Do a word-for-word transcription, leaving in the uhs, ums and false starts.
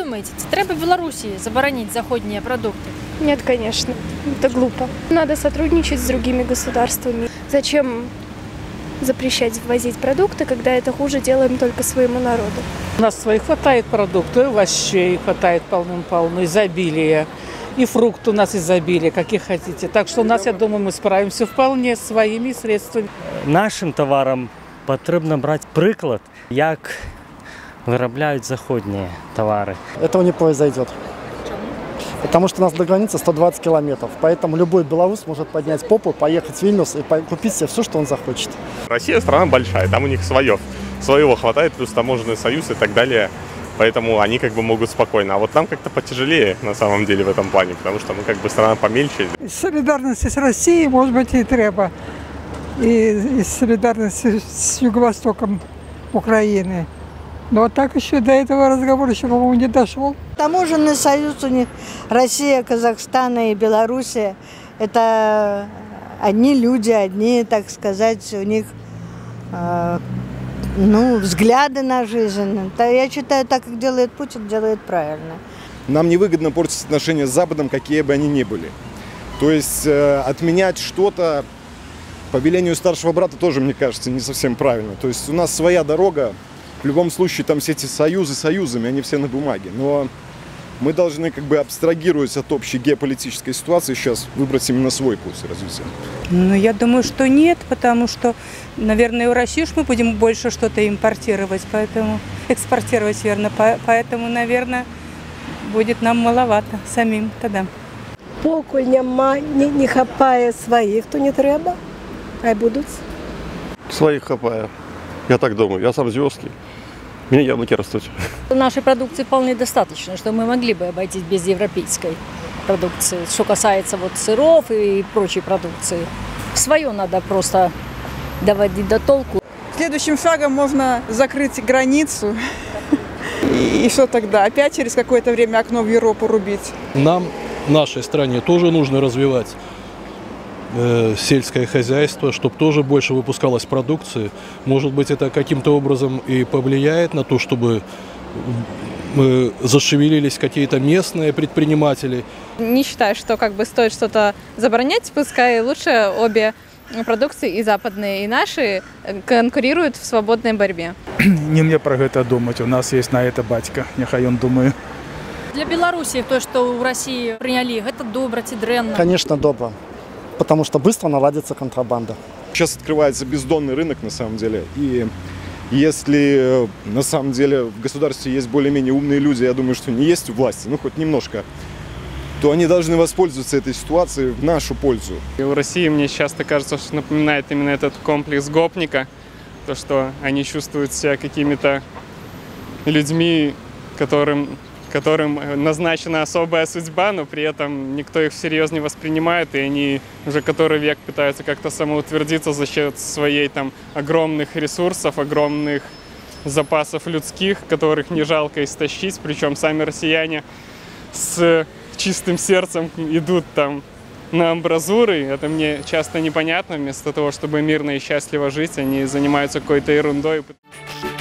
думаете, треба в Беларуси заборонить заходние продукты? Нет, конечно. Это глупо. Надо сотрудничать с другими государствами. Зачем запрещать ввозить продукты, когда это хуже делаем только своему народу? У нас своих хватает продуктов, овощей хватает полным-полно, изобилие. И фрукты у нас изобилие, каких хотите. Так что у нас, я думаю, мы справимся вполне своими средствами. Нашим товарам потрібно брати приклад, як виробляють заходні товари. Этого не произойдет. Потому что у нас до границы сто двадцать километров. Поэтому любой белорус может поднять попу, поехать в Вильнюс и купить себе все, что он захочет. Россия страна большая, там у них свое. Своего хватает, плюс таможенный союз и так далее. Поэтому они как бы могут спокойно. А вот нам как-то потяжелее на самом деле в этом плане, потому что мы как бы страна помельче. Солидарности с Россией, может быть, и треба. И, и солидарности с Юго-Востоком Украины. Но так еще до этого разговора еще, по-моему, не дошел. Таможенный союз у них, Россия, Казахстан и Белоруссия, это одни люди, одни, так сказать, у них э, ну, взгляды на жизнь. Я считаю, так как делает Путин, делает правильно. Нам невыгодно портить отношения с Западом, какие бы они ни были. То есть э, отменять что-то по велению старшего брата тоже, мне кажется, не совсем правильно. То есть у нас своя дорога. В любом случае, там все эти союзы союзами, они все на бумаге. Но мы должны, как бы, абстрагируясь от общей геополитической ситуации, сейчас выбрать именно свой курс развития. Ну, я думаю, что нет, потому что, наверное, в Россию мы будем больше что-то импортировать, поэтому экспортировать, верно. Поэтому, наверное, будет нам маловато самим тогда. Поки нема, не, не хапає своїх, то не треба, хай будуть. Своих хапає. Я так думаю, я сам с вёски, у меня яблоки растут. Нашей продукции вполне достаточно, что мы могли бы обойтись без европейской продукции. Что касается вот сыров и прочей продукции. Свое надо просто доводить до толку. Следующим шагом можно закрыть границу. И, и что тогда? Опять через какое-то время окно в Европу рубить? Нам, нашей стране, тоже нужно развивать сельское хозяйство, чтобы тоже больше выпускалось продукции. Может быть, это каким-то образом и повлияет на то, чтобы зашевелились какие-то местные предприниматели. Не считаю, что как бы стоит что-то заборонять, пускай лучше обе продукции, и западные, и наши, конкурируют в свободной борьбе. Не мне про это думать, у нас есть на это батька, нехай он думает. Для Беларуси то, что в России приняли, это добро, ці дренно. Конечно, добро. Потому что быстро наладится контрабанда. Сейчас открывается бездонный рынок на самом деле. И если на самом деле в государстве есть более-менее умные люди, я думаю, что не есть у власти, ну хоть немножко, то они должны воспользоваться этой ситуацией в нашу пользу. И в России мне часто кажется, что напоминает именно этот комплекс гопника. То, что они чувствуют себя какими-то людьми, которым... которым назначена особая судьба, но при этом никто их всерьез не воспринимает, и они уже который век пытаются как-то самоутвердиться за счет своей там огромных ресурсов, огромных запасов людских, которых не жалко истощить, причем сами россияне с чистым сердцем идут там на амбразуры, это мне часто непонятно, вместо того, чтобы мирно и счастливо жить, они занимаются какой-то ерундой.